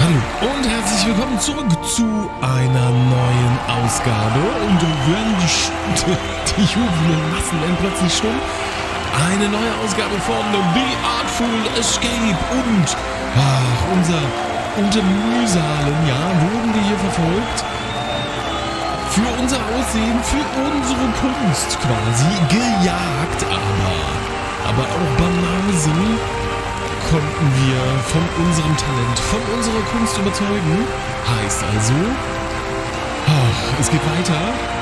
Hallo und herzlich willkommen zurück zu einer neuen Ausgabe. Und wenn die jubelnden Massen werden plötzlich stumm. Eine neue Ausgabe von The Artful Escape. Und unter Mühsalen, ja, wurden wir hier verfolgt. Für unser Aussehen, für unsere Kunst quasi gejagt. Aber auch Banausen konnten wir von unserem Talent, von unserer Kunst überzeugen. Heißt also, es geht weiter.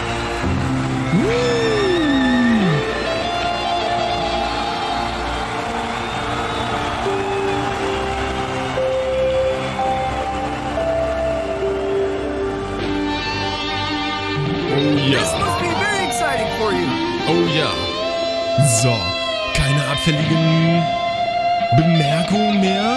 Oh ja. This must be very exciting for you. Oh ja. So, keine abfälligen Bemerkung mehr.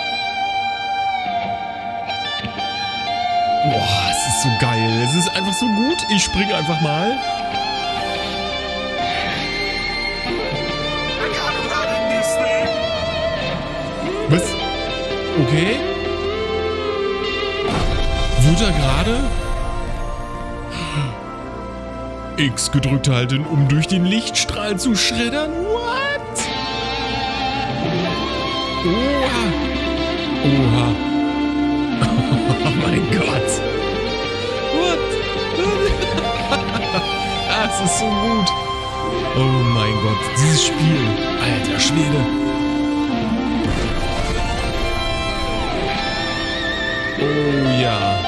Boah, es ist so geil. Es ist einfach so gut. Ich springe einfach mal. Was? Okay. Wird er gerade X gedrückt halten, um durch den Lichtstrahl zu schreddern? What? Oha. Oha. Oh mein Gott. What? Das ist so gut. Oh mein Gott. Dieses Spiel. Alter Schwede. Oh ja.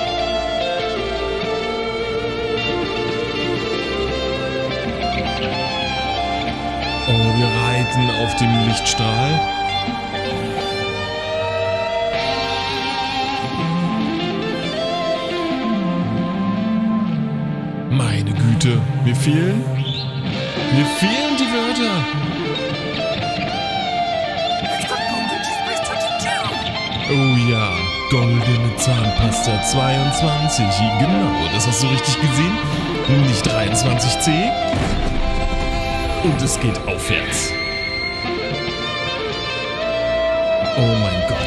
Oh, wir reiten auf dem Lichtstrahl. Meine Güte, mir fehlen die Wörter. Oh ja, goldene Zahnpasta 22. Genau, das hast du richtig gesehen. Nicht 23C. Und es geht aufwärts. Oh mein Gott.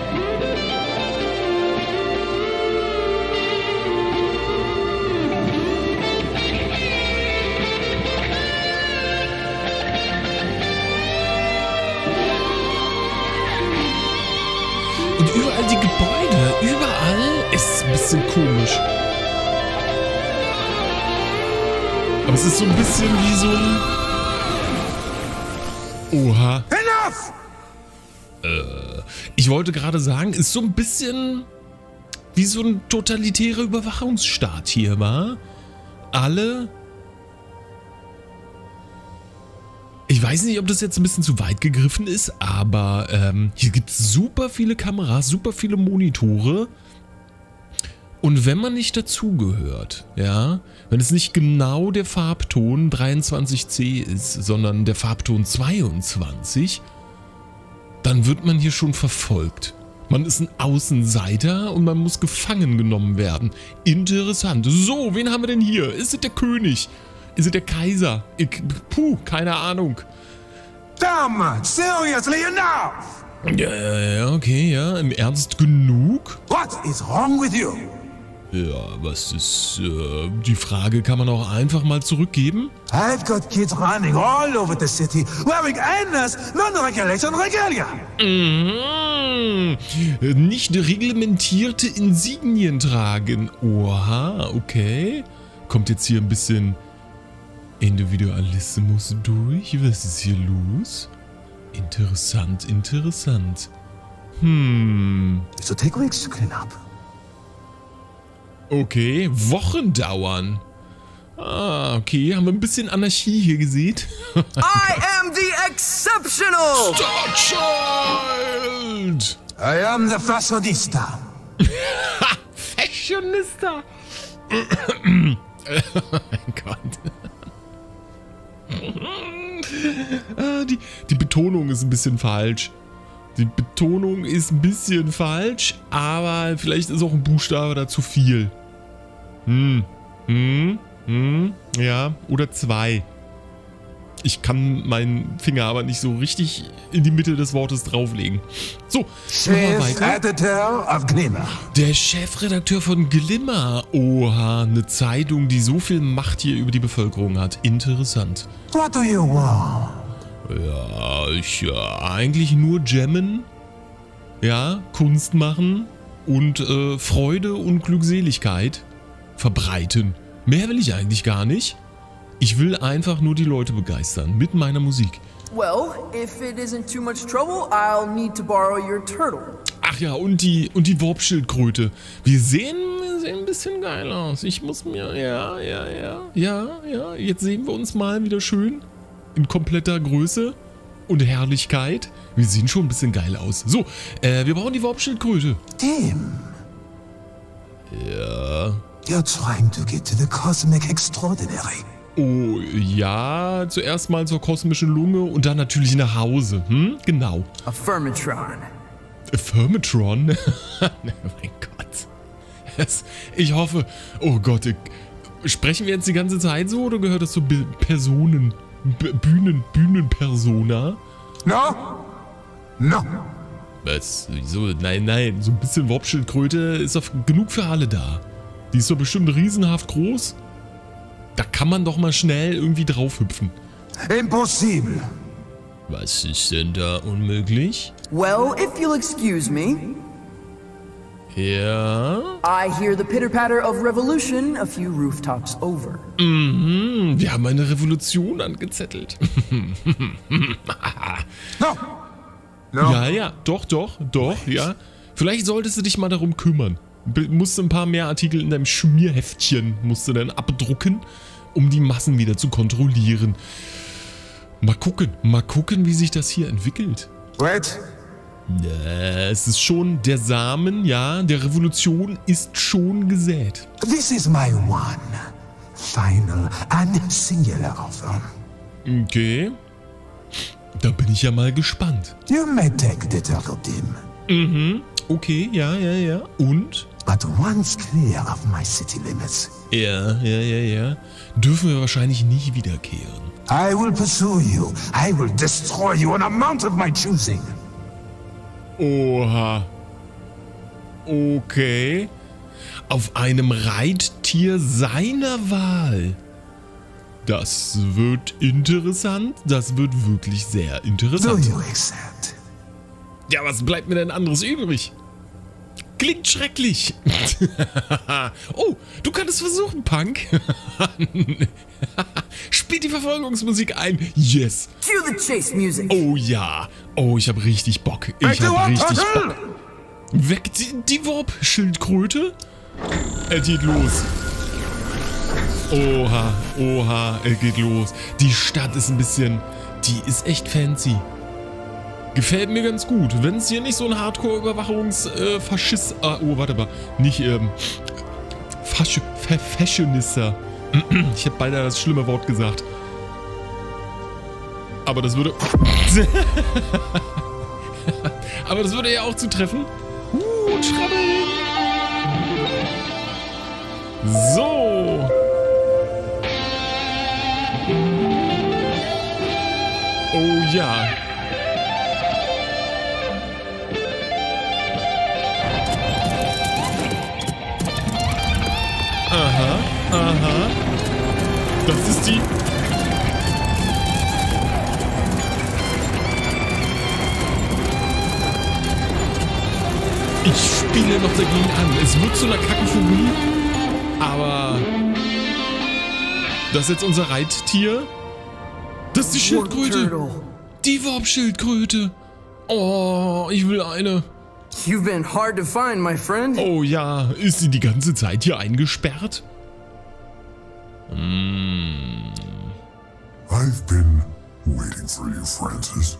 Und überall die Gebäude, überall ist es ein bisschen komisch. Aber es ist so ein bisschen wie so ein... Oha. Enough! Ich wollte gerade sagen, ist so ein bisschen wie so ein totalitärer Überwachungsstaat hier, war. Alle... Ich weiß nicht, ob das jetzt ein bisschen zu weit gegriffen ist, aber hier gibt es super viele Kameras, super viele Monitore. Und wenn man nicht dazugehört, ja, wenn es nicht genau der Farbton 23C ist, sondern der Farbton 22, dann wird man hier schon verfolgt. Man ist ein Außenseiter und man muss gefangen genommen werden. Interessant. So, wen haben wir denn hier? Ist es der König? Ist es der Kaiser? Keine Ahnung. Damn, seriously enough! Ja, okay, ja. Im Ernst genug? What is wrong with you? Ja, was ist... die Frage kann man auch einfach mal zurückgeben. I've got kids running all over the city wearing endless non-regulation regalia. Nicht reglementierte Insignien tragen. Oha, okay. Kommt jetzt hier ein bisschen Individualismus durch. Was ist hier los? Interessant, interessant. So take weeks to clean up. Okay, Wochen dauern. Okay, haben wir ein bisschen Anarchie hier gesehen. I am the exceptional! Starchild! I am the fashionista. Fashionista! Oh mein Gott. Die Betonung ist ein bisschen falsch. Die Betonung ist ein bisschen falsch, aber vielleicht ist auch ein Buchstabe da zu viel. Ja, oder 2. Ich kann meinen Finger aber nicht so richtig in die Mitte des Wortes drauflegen. So, machen wir weiter. Editor of Glimmer. Der Chefredakteur von Glimmer. Oha, eine Zeitung, die so viel Macht hier über die Bevölkerung hat. Interessant. What do you want? Ja, eigentlich nur jammen. Ja, Kunst machen und Freude und Glückseligkeit verbreiten. Mehr will ich eigentlich gar nicht. Ich will einfach nur die Leute begeistern mit meiner Musik. Well, if it isn't too much trouble, I'll need to borrow your turtle. Ach ja, und die Warp-Schildkröte. Wir sehen ein bisschen geil aus. Ich muss mir, ja, jetzt sehen wir uns mal wieder schön in kompletter Größe und Herrlichkeit. Wir sehen schon ein bisschen geil aus. So, wir brauchen die Warp-Schildkröte. Tim, Ja. you're trying to get to the Cosmic Extraordinary. Oh, ja, zuerst mal zur kosmischen Lunge und dann natürlich nach Hause. Genau. Affirmatron. Affirmatron? Oh mein Gott. Ich hoffe, oh Gott, sprechen wir jetzt die ganze Zeit so oder gehört das zu Personen, Bühnenpersona? No? No. Was? Wieso? Nein, so ein bisschen Warp-Schildkröte ist doch genug für alle da. Die ist doch bestimmt riesenhaft groß. Da kann man doch mal schnell irgendwie draufhüpfen. Impossible. Was ist denn da unmöglich? Well, if you'll excuse me, Ja. I hear the pitter-patter of revolution a few rooftops over. Wir haben eine Revolution angezettelt. No. No. Ja, doch, ja. Vielleicht solltest du dich mal darum kümmern. Musst du ein paar mehr Artikel in deinem Schmierheftchen musst du dann abdrucken, um die Massen wieder zu kontrollieren. Mal gucken, wie sich das hier entwickelt. Wait. Es ist schon der Samen, ja, der Revolution ist schon gesät. This is my one, final and singular offer. Okay. Da bin ich ja mal gespannt. You may take the turtle, Tim. Okay, ja. Und? But once clear of my city limits, Ja. Dürfen wir wahrscheinlich nicht wiederkehren. I will pursue you. I will destroy you on a mount of my choosing. Oha. Okay. Auf einem Reittier seiner Wahl. Das wird interessant. Das wird wirklich sehr Do interessant. you accept? Ja, was bleibt mir denn anderes übrig? Klingt schrecklich. Oh, du kannst versuchen, Punk. Spielt die Verfolgungsmusik ein. Yes. Cue the chase music. Oh ja. Oh, ich habe richtig Bock. Ich habe richtig Bock. Weg die Warp-Schildkröte. Er geht los. Oha, er geht los. Die Stadt ist ein bisschen... Die ist echt fancy. Gefällt mir ganz gut. Wenn es hier nicht so ein Hardcore-Überwachungs-Faschist... oh, warte mal. Nicht, Fashionista. Ich habe beinahe das schlimme Wort gesagt. Aber das würde... Aber das würde ja auch zutreffen. Schrabbeln. So. Oh ja. Aha. Das ist die... Ich spiele noch dagegen an. Es wird zu einer Kakophonie, aber das ist jetzt unser Reittier. Das ist die Schildkröte. Turtle. Die Warp-Schildkröte. Oh, ich will eine. You've been hard to find, my friend. Oh ja, ist sie die ganze Zeit hier eingesperrt? I've been waiting for you, Francis.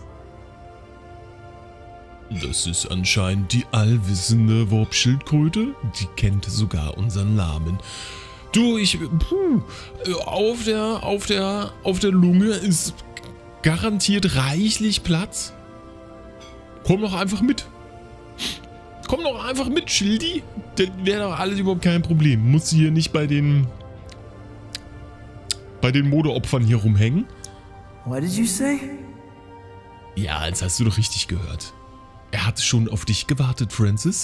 Das ist anscheinend die allwissende Warp-Schildkröte. Die kennt sogar unseren Namen. Du, auf der Lunge ist garantiert reichlich Platz. Komm doch einfach mit. Komm doch einfach mit, Schildi. Das wäre doch alles überhaupt kein Problem. Muss hier nicht bei den Modeopfern hier rumhängen. What did you say? Ja, als hast du doch richtig gehört. Er hat schon auf dich gewartet, Francis.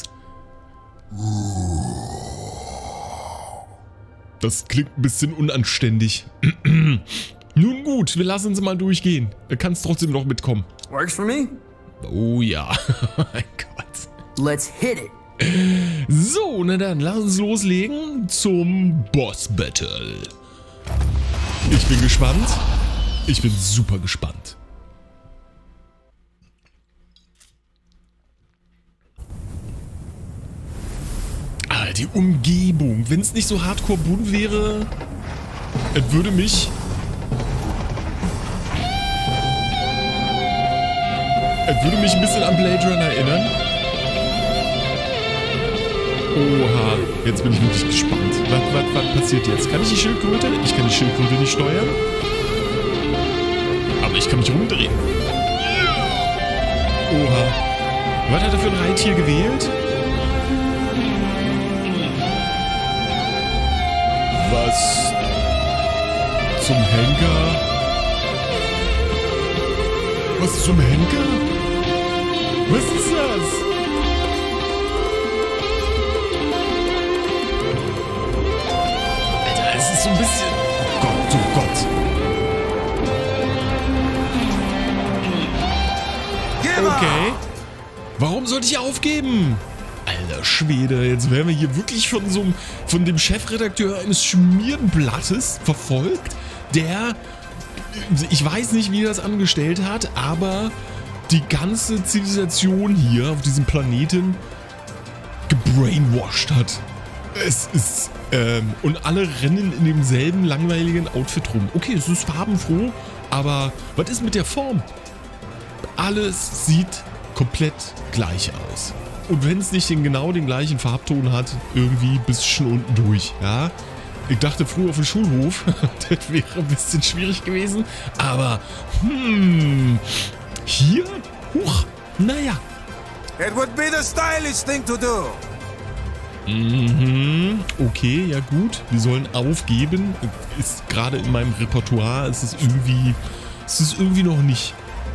Das klingt ein bisschen unanständig. Nun gut, wir lassen uns mal durchgehen. Du kannst trotzdem noch mitkommen. Works for me. Oh ja, oh mein Gott. Let's hit it. So, na dann, lass uns loslegen zum Boss Battle. Ich bin gespannt. Ich bin super gespannt. Ah, die Umgebung. Wenn es nicht so hardcore bunt wäre, es würde mich... ein bisschen an Blade Runner erinnern. Oha, jetzt bin ich wirklich gespannt. Was passiert jetzt? Kann ich die Schildkröte? Ich kann die Schildkröte nicht steuern. Aber ich kann mich rumdrehen. Oha. Was hat er für ein Reittier gewählt? Was zum Henker? Was zum Henker? Was ist das? Alter, es ist so ein bisschen... Oh Gott. Okay. Warum sollte ich aufgeben? Alter Schwede, jetzt werden wir hier wirklich von dem Chefredakteur eines Schmierenblattes verfolgt, der... Ich weiß nicht, wie er das angestellt hat, aber die ganze Zivilisation hier auf diesem Planeten gebrainwashed hat. Es ist, und alle rennen in demselben langweiligen Outfit rum. Okay, es ist farbenfroh, aber was ist mit der Form? Alles sieht komplett gleich aus. Und wenn es nicht genau den gleichen Farbton hat, irgendwie bis schon unten durch, ja? Ich dachte früher auf dem Schulhof, das wäre ein bisschen schwierig gewesen, aber, hier? Huch, naja. It would be the stylish thing to do. Okay, ja gut, wir sollen aufgeben, ist gerade in meinem Repertoire, ist es irgendwie noch nicht.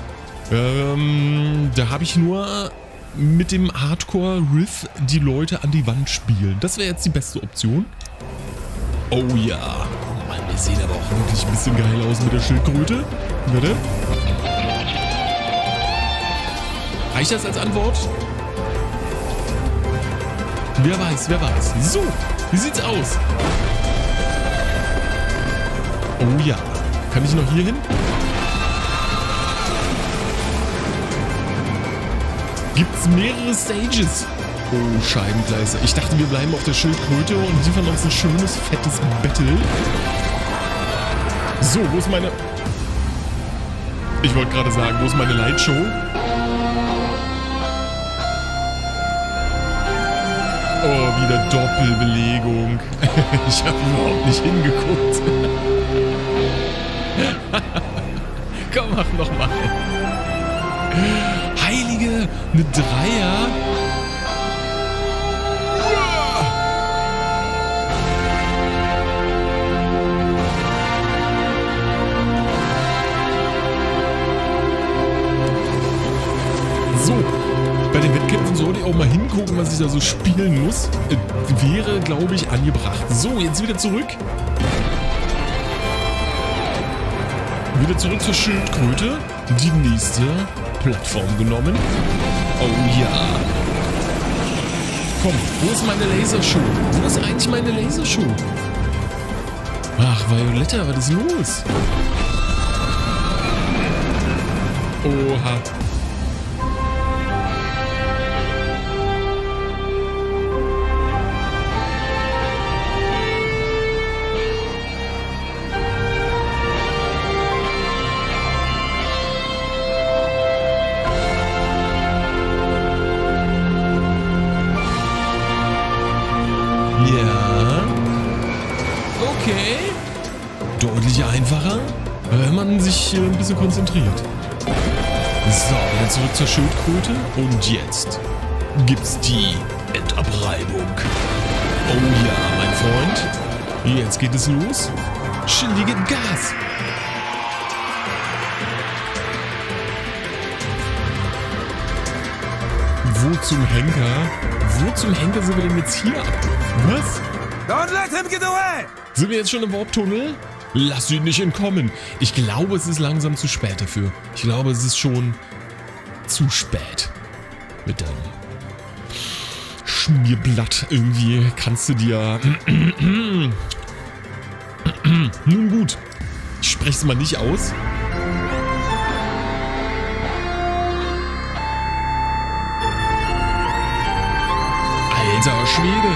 Da habe ich nur mit dem Hardcore-Riff die Leute an die Wand spielen. Das wäre jetzt die beste Option. Oh ja. Mann, wir sehen aber auch wirklich ein bisschen geil aus mit der Schildkröte. Warte. Reicht das als Antwort? Wer weiß. So, wie sieht's aus? Oh ja. Kann ich noch hier hin? Gibt's mehrere Stages? Oh, Scheibengleiser. Ich dachte, wir bleiben auf der Schildkröte und liefern uns ein schönes, fettes Battle. So, wo ist meine... Ich wollte gerade sagen, wo ist meine Lightshow? Oh, wieder Doppelbelegung. Ich habe überhaupt nicht hingeguckt. Komm, mach nochmal. Heilige, eine Dreier. So, bei den Wettkämpfen sollte ich auch mal hingucken, was ich da so spielen muss. Wäre, glaube ich, angebracht. So, jetzt wieder zurück. Wieder zurück zur Schildkröte. Die nächste Plattform genommen. Oh ja. Komm, wo ist meine Lasershow? Wo ist eigentlich meine Lasershow? Ach, Violetta, was ist los? Oha. Ja. Okay. Deutlich einfacher, wenn man sich ein bisschen konzentriert. So, wieder zurück zur Schildkröte. Und jetzt gibt's die Endabreibung. Oh ja, mein Freund. Jetzt geht es los. Shindy gibt Gas. Wo zum Henker? Wo zum Henker sind wir denn jetzt hier? Was? Don't let him get away! Sind wir jetzt schon im Warp-Tunnel? Lass ihn nicht entkommen. Ich glaube, es ist langsam zu spät dafür. Ich glaube, es ist schon zu spät. Mit deinem Schmierblatt irgendwie kannst du dir... Nun gut. Ich spreche es mal nicht aus. Alter Schwede.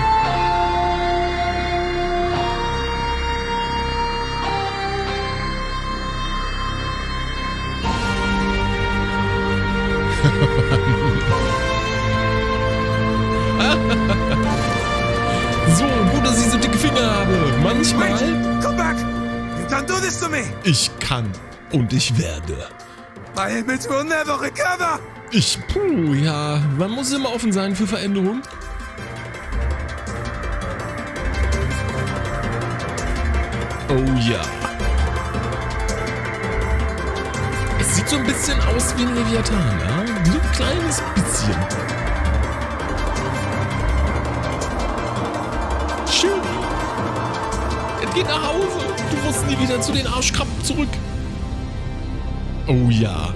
So, gut, dass ich so dicke Finger habe. Manchmal... Come back! You can't do this to me! Ich kann und ich werde. My image will never recover! Ja, man muss immer offen sein für Veränderung. Oh ja. Es sieht so ein bisschen aus wie ein Leviathan, ja? So ein kleines bisschen. Schön. Es geht nach Hause. Du musst nie wieder zu den Arschkrabben zurück. Oh ja.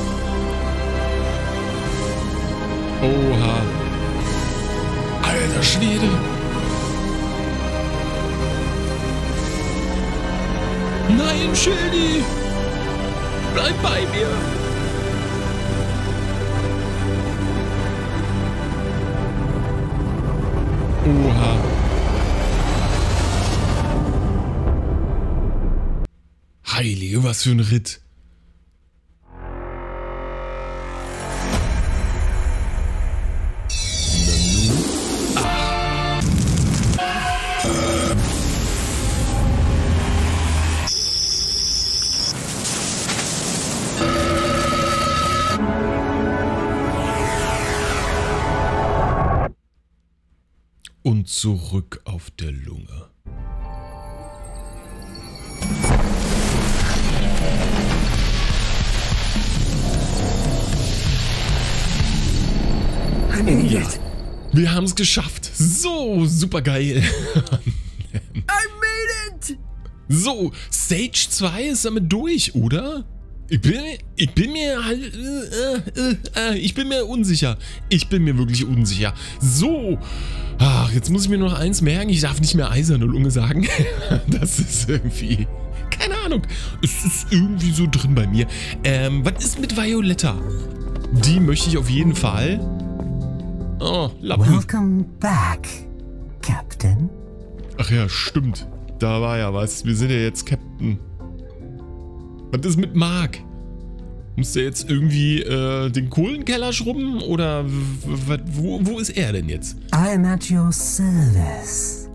Oha. Alter Schwede. Nein, Schildi. Bleib bei mir. Oha. Heilige, was für ein Ritt. Und zurück auf der Lunge. Ja, wir haben es geschafft. So, super geil. I made it! So, Stage 2 ist damit durch, oder? Ich bin mir unsicher. Ich bin mir wirklich unsicher. So. Ach, jetzt muss ich mir noch eins merken. Ich darf nicht mehr eiserne Lunge sagen. Das ist irgendwie... Keine Ahnung. Es ist irgendwie so drin bei mir. Was ist mit Violetta? Die möchte ich auf jeden Fall... Oh, Lappen. Welcome back, Captain. Ach ja, stimmt. Da war ja was. Wir sind ja jetzt Captain. Was ist mit Mark? Muss der jetzt irgendwie den Kohlenkeller schrubben? Oder wo ist er denn jetzt? I am at your service.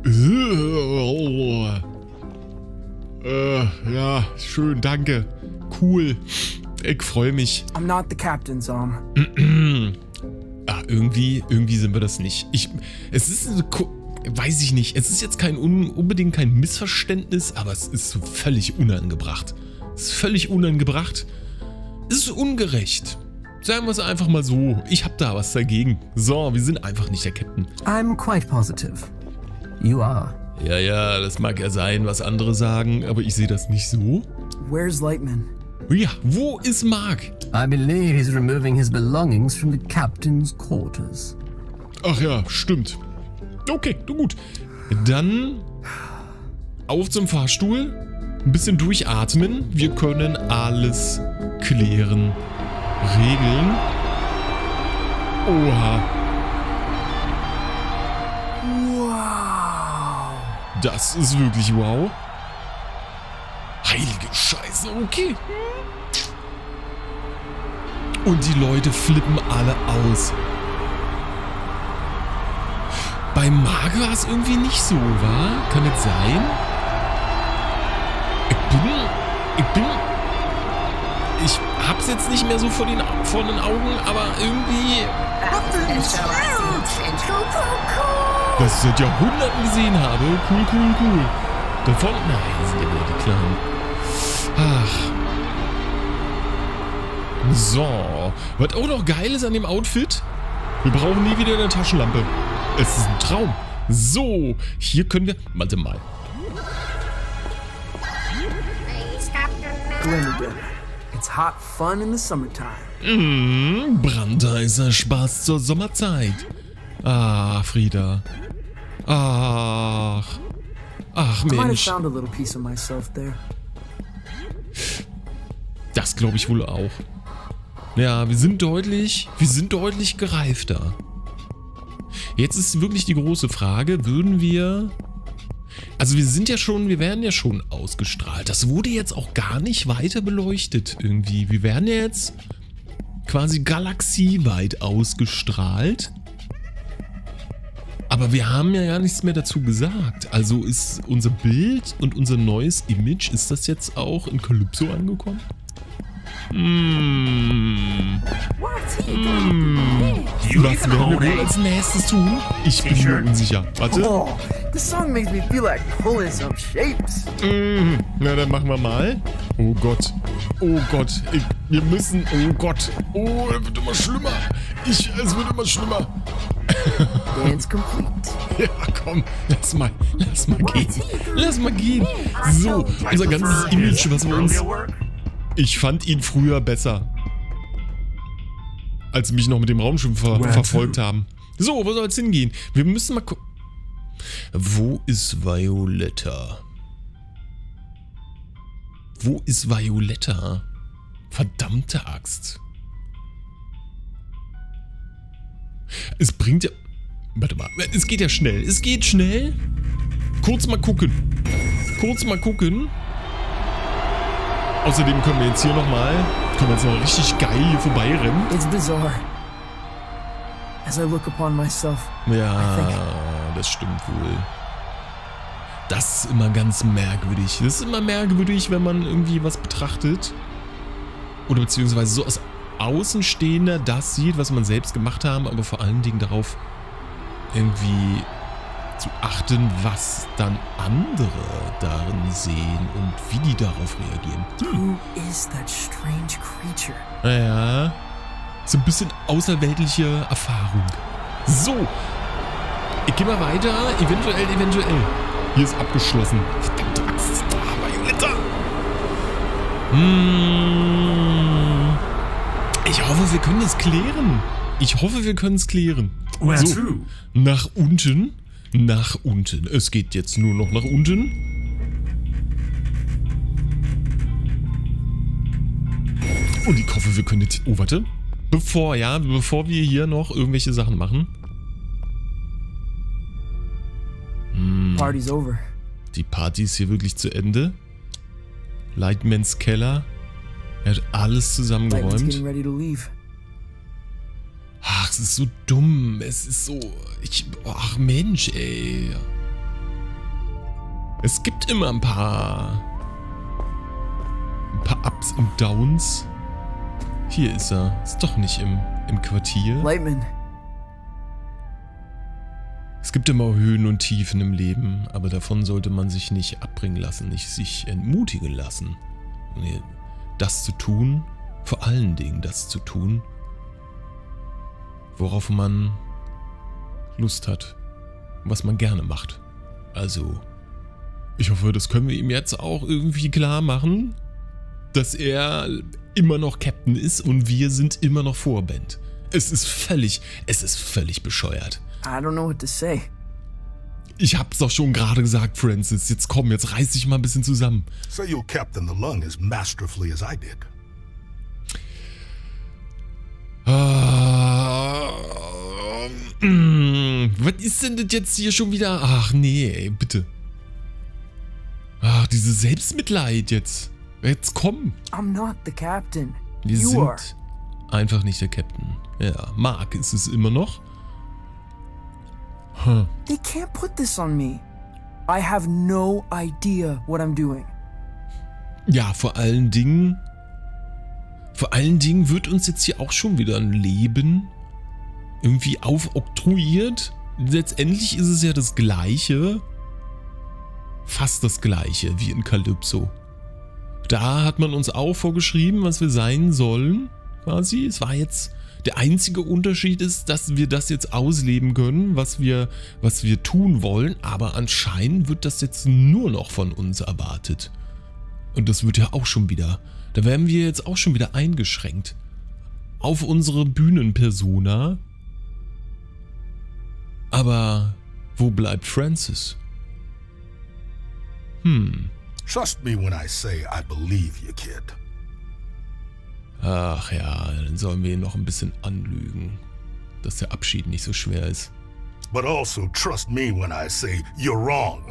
Ja, schön, danke. Cool. Ich freue mich. I'm not the captain, Zom. Ach, irgendwie sind wir das nicht. Es ist, weiß ich nicht, es ist jetzt unbedingt kein Missverständnis, aber es ist so völlig unangebracht. Es ist völlig unangebracht. Es ist ungerecht. Sagen wir es einfach mal so. Ich hab da was dagegen. So, wir sind einfach nicht der Captain. I'm quite positive. You are. Ja, das mag ja sein, was andere sagen, aber ich sehe das nicht so. Where's Lightman? Ja, wo ist Mark? I believe he's removing his belongings from the captain's quarters. Ach ja, stimmt. Okay, gut. Dann auf zum Fahrstuhl. Ein bisschen durchatmen. Wir können alles klären. Regeln. Oha. Wow. Das ist wirklich wow. Heilige Scheiße, okay. Und die Leute flippen alle aus. Bei Mark war es irgendwie nicht so, wa? Kann es sein? Ich hab's jetzt nicht mehr so vor den Augen, aber irgendwie... Was ich seit Jahrhunderten gesehen habe. Cool. Davon... Nein, sind ja wieder die Kleinen. Ach. So. Was auch noch geil ist an dem Outfit, Wir brauchen nie wieder eine Taschenlampe. Es ist ein Traum. So, hier können wir... Warte mal. Glendaden. It's hot fun in the summertime. Brandheißer Spaß zur Sommerzeit. Ah, Frieda. Ach. Ach, I might have Mensch. found a little piece of myself there. Das glaube ich wohl auch. Ja, wir sind deutlich gereifter. Jetzt ist wirklich die große Frage, würden wir... Also wir werden ja schon ausgestrahlt. Das wurde jetzt auch gar nicht weiter beleuchtet irgendwie. Wir werden ja jetzt quasi galaxieweit ausgestrahlt. Aber wir haben ja gar nichts mehr dazu gesagt. Also ist unser Bild und unser neues Image, ist das jetzt auch in Calypso angekommen? Was werden wir wohl als nächstes tun? Ich bin mir unsicher. Warte. Oh, this song makes me feel like pulling some shapes. Na, dann machen wir mal. Oh Gott. Oh Gott. Wir müssen... Oh Gott. Oh, es wird immer schlimmer. Es wird immer schlimmer. Dance complete. Ja, komm. Lass mal gehen. Lass mal gehen. So, unser ganzes Image, was wir uns... Ich fand ihn früher besser. Als sie mich noch mit dem Raumschiff verfolgt haben. So, wo soll es hingehen? Wir müssen mal gucken. Wo ist Violetta? Wo ist Violetta? Verdammte Axt. Es bringt ja... Warte mal, es geht ja schnell. Es geht schnell. Kurz mal gucken. Außerdem können wir jetzt hier nochmal... Können wir jetzt noch richtig geil hier vorbeirennen. It's bizarre. As I look upon myself, Ja, das stimmt wohl. Das ist immer ganz merkwürdig. Das ist immer merkwürdig, wenn man irgendwie was betrachtet. Oder beziehungsweise so als Außenstehender das sieht, was man selbst gemacht haben, aber vor allen Dingen darauf irgendwie zu achten, was dann andere darin sehen und wie die darauf reagieren. who is that strange creature? Naja, so ein bisschen außerweltliche Erfahrung. So, ich gehe mal weiter. Eventuell. Hier ist abgeschlossen. Verdammte Axt. Ah, Violetta. Ich hoffe, wir können es klären. Where So, to? nach unten. Es geht jetzt nur noch nach unten. Und ich hoffe, wir können jetzt... Oh, warte. Bevor wir hier noch irgendwelche Sachen machen. Party's over. Die Party ist hier wirklich zu Ende. Lightmans Keller. Er hat alles Lightman's zusammengeräumt. getting ready to leave. Ach, es ist so dumm. Es ist so... Ach Mensch, ey. Es gibt immer ein paar Ups und Downs. Hier ist er. Ist doch nicht im Quartier. Lightman, Es gibt immer Höhen und Tiefen im Leben, aber davon sollte man sich nicht abbringen lassen, nicht sich entmutigen lassen. Das zu tun, vor allen Dingen das zu tun, worauf man Lust hat, was man gerne macht. Also, ich hoffe, das können wir ihm jetzt auch irgendwie klar machen, dass er immer noch Captain ist und wir sind immer noch Vorband. Es ist völlig bescheuert. I don't know what to say. Ich hab's doch schon gerade gesagt, Francis. Jetzt komm, jetzt reiß dich mal ein bisschen zusammen. Say you'll captain the lung as masterfully as I did. Was ist denn das jetzt hier schon wieder? Ach nee, ey, bitte. Ach, dieses Selbstmitleid jetzt. Jetzt komm. I'm not the captain. Wir You sind are. einfach nicht der Captain. Ja, Mark ist es immer noch. They can't put this on me. I have no idea what I'm doing. Ja, vor allen Dingen wird uns jetzt hier auch schon wieder ein Leben irgendwie aufoktroyiert. Letztendlich ist es ja das Gleiche, fast das Gleiche wie in Calypso. Da hat man uns auch vorgeschrieben, was wir sein sollen, quasi. Es war jetzt Der einzige Unterschied ist, dass wir das jetzt ausleben können, was wir tun wollen, aber anscheinend wird das jetzt nur noch von uns erwartet. Und das wird ja auch schon wieder, da werden wir jetzt auch schon wieder eingeschränkt. Auf unsere Bühnenpersona. Aber wo bleibt Francis? Trust me when I say I believe you, kid. Ach ja, dann sollen wir ihn noch ein bisschen anlügen, dass der Abschied nicht so schwer ist. But also trust me when I say you're wrong.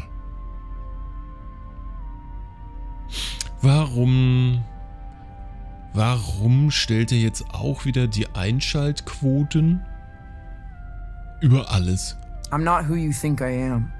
Warum stellt er jetzt auch wieder die Einschaltquoten über alles? I'm not who you think I am.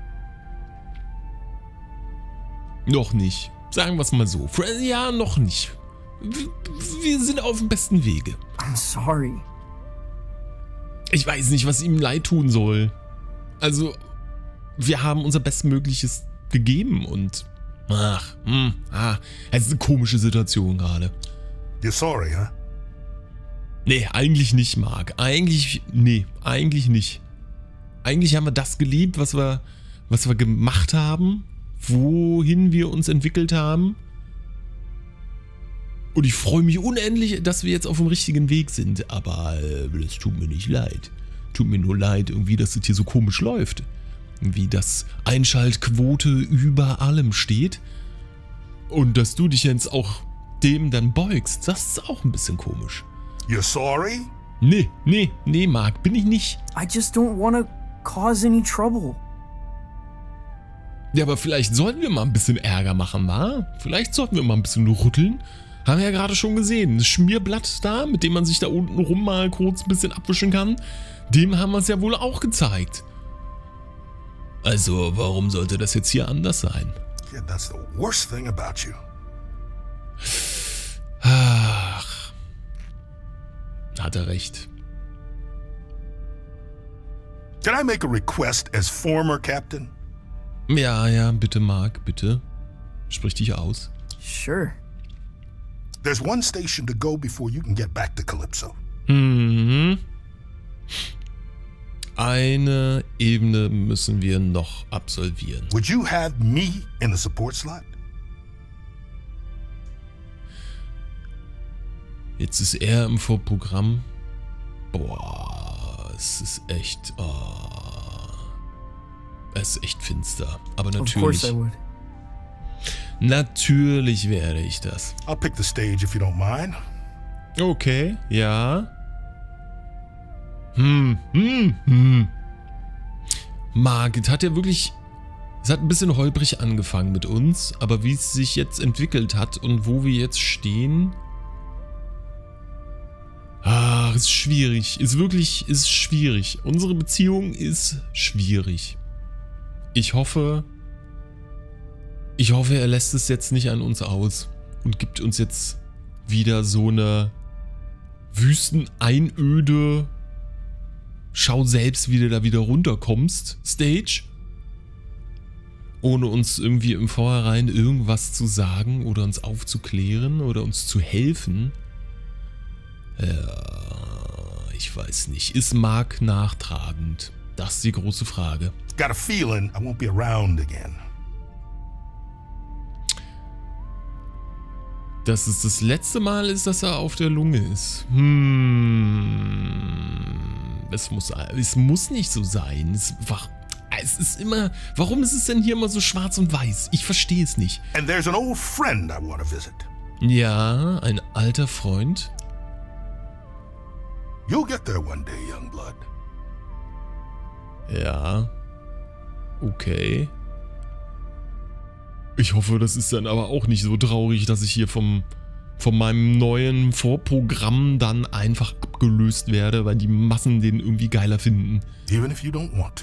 Noch nicht. Sagen wir es mal so. Ja, noch nicht. Wir sind auf dem besten Wege. I'm sorry. Ich weiß nicht, was ihm leid tun soll. Also, wir haben unser Bestmögliches gegeben und... es ist eine komische Situation gerade. You're sorry, huh? Nee, eigentlich nicht, Mark. Eigentlich nicht. Eigentlich haben wir das geliebt, was wir gemacht haben, wohin wir uns entwickelt haben. Und ich freue mich unendlich, dass wir jetzt auf dem richtigen Weg sind. Aber das tut mir nicht leid. Tut mir nur leid, irgendwie, dass das hier so komisch läuft. Wie das Einschaltquote über allem steht. Und dass du dich jetzt auch dem dann beugst, das ist auch ein bisschen komisch. You're sorry? Nee, Mark, bin ich nicht. I just don't want to cause any trouble. Ja, aber vielleicht sollten wir mal ein bisschen Ärger machen, wa? Vielleicht sollten wir mal ein bisschen rütteln. Haben wir ja gerade schon gesehen. Das Schmierblatt da, mit dem man sich da unten rum mal kurz ein bisschen abwischen kann, dem haben wir es ja wohl auch gezeigt. Also, warum sollte das jetzt hier anders sein? Kid, that's the worst thing about you. Ach. Hat er recht. Can I make a request as former captain? Ja, bitte, Mark, bitte. Sprich dich aus. Sure. There's one station to go before you can get back to Calypso. Eine Ebene müssen wir noch absolvieren. Would you have me in the support slot? Jetzt ist er im Vorprogramm. Boah, es ist echt... es ist echt finster. Aber Of course I natürlich... would. Natürlich werde ich das. I'll pick the stage if you don't mind. Okay, ja. Mark, es hat ja wirklich... Es hat ein bisschen holprig angefangen mit uns, aber wie es sich jetzt entwickelt hat und wo wir jetzt stehen... ist schwierig. Ist schwierig. Unsere Beziehung ist schwierig. Ich hoffe, er lässt es jetzt nicht an uns aus und gibt uns jetzt wieder so eine Wüsteneinöde, schau selbst, wie du da wieder runterkommst, Stage. Ohne uns irgendwie im Vorhinein irgendwas zu sagen oder uns aufzuklären oder uns zu helfen. Ja, ich weiß nicht. Ist Mark nachtragend? Das ist die große Frage. Got a feeling I won't be around again. Dass es das letzte Mal ist, dass er auf der Lunge ist. Es muss nicht so sein. Es ist immer... Warum ist es denn hier immer so schwarz und weiß? Ich verstehe es nicht. And there's an old friend I want to visit. Ja, ein alter Freund. You'll get there one day, young blood. Ja. Okay. Ich hoffe, das ist dann aber auch nicht so traurig, dass ich hier von meinem neuen Vorprogramm dann einfach abgelöst werde, weil die Massen den irgendwie geiler finden. Even if you don't want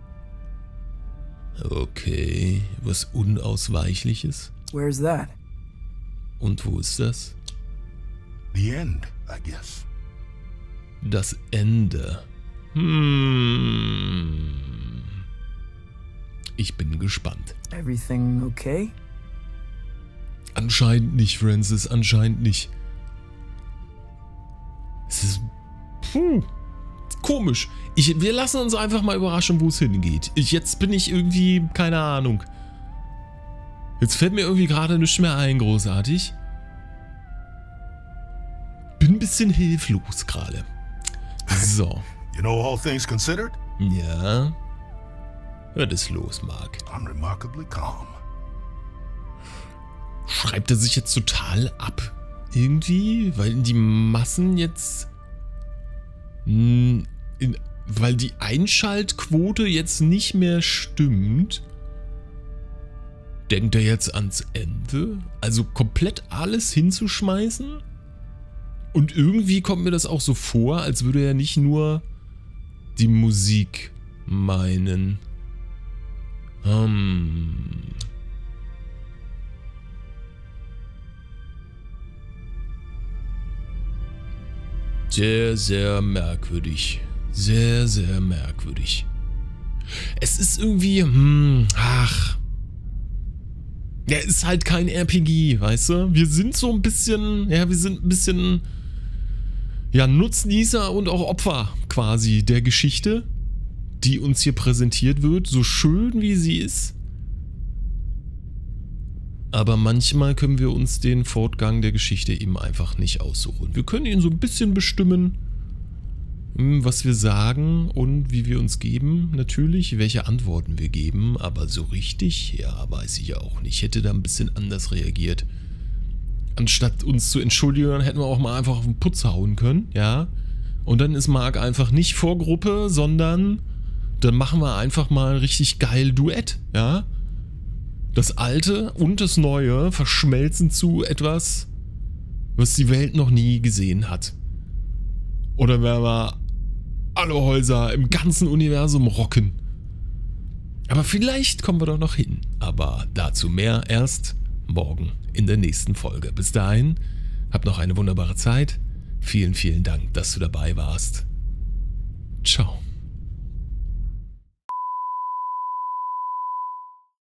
to. Okay, was Unausweichliches. Where's that? Und wo ist das? The end, I guess. Das Ende. Ich bin gespannt. Everything okay? Anscheinend nicht, Francis. Anscheinend nicht. Es ist... komisch. Wir lassen uns einfach mal überraschen, wo es hingeht. Jetzt bin ich irgendwie, keine Ahnung. Jetzt fällt mir irgendwie gerade nichts mehr ein, großartig. Bin ein bisschen hilflos gerade. So. You know, all things considered, Ja. Was ist los, Mark? I'm remarkably calm. Schreibt er sich jetzt total ab? Irgendwie? Weil die Massen jetzt... weil die Einschaltquote jetzt nicht mehr stimmt. Denkt er jetzt ans Ende? Also komplett alles hinzuschmeißen? Und irgendwie kommt mir das auch so vor, als würde er nicht nur die Musik meinen. Sehr, sehr merkwürdig. Sehr, sehr merkwürdig. Es ist irgendwie, ja, ist halt kein RPG, weißt du? Wir sind so ein bisschen, ja, Nutznießer und auch Opfer quasi der Geschichte, die uns hier präsentiert wird, so schön wie sie ist. Aber manchmal können wir uns den Fortgang der Geschichte eben einfach nicht aussuchen. Wir können ihn so ein bisschen bestimmen, was wir sagen und wie wir uns geben, natürlich, welche Antworten wir geben, aber so richtig, ja, weiß ich ja auch nicht. Ich hätte da ein bisschen anders reagiert. Anstatt uns zu entschuldigen, hätten wir auch mal einfach auf den Putz hauen können, ja. Und dann ist Mark einfach nicht Vorgruppe, sondern dann machen wir einfach mal richtig geil Duett, ja. Das Alte und das Neue verschmelzen zu etwas, was die Welt noch nie gesehen hat. Oder werden wir alle Häuser im ganzen Universum rocken. Aber vielleicht kommen wir doch noch hin. Aber dazu mehr erst morgen in der nächsten Folge. Bis dahin, habt noch eine wunderbare Zeit. Vielen, vielen Dank, dass du dabei warst. Ciao.